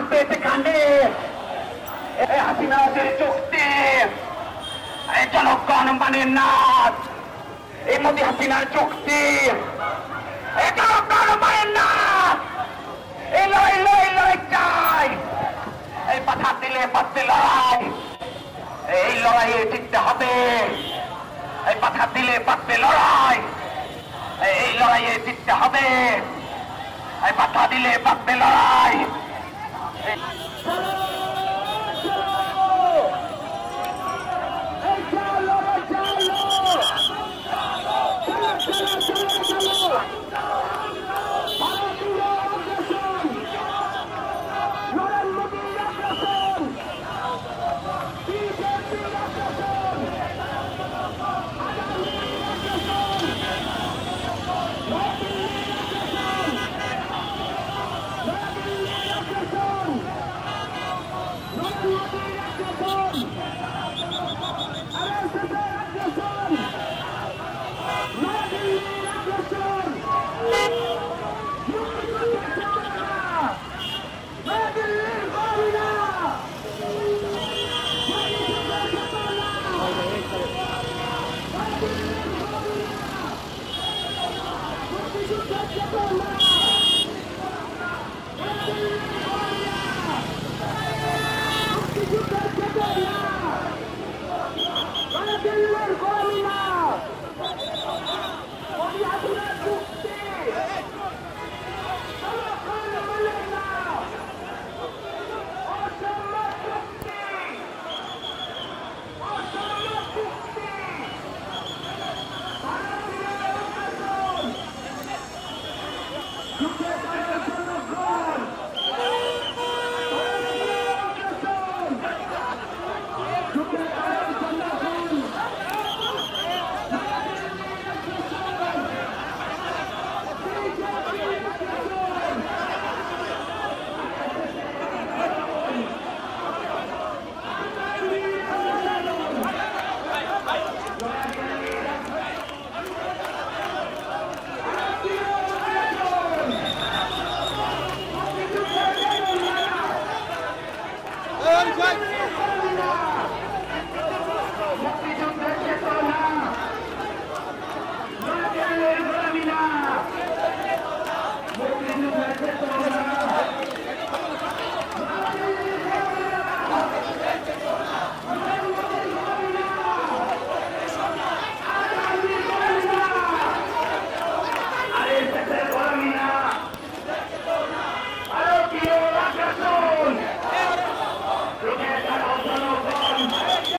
পেয়েছে কাণ্ডে হাসিনাদের চুক্তি জনগণ মানে না এই মোদী হাসিনার চুক্তি জনগণ মানে না এই লড়াই চাই এই পাঠা দিলে বাঁচতে লড়াই এই লড়াইয়ে জিততে হবে এই পাঠা দিলে বাঁচতে লড়াই এই লড়াইয়ে জিততে হবে এই পাঠা দিলে বাঁচতে লড়াই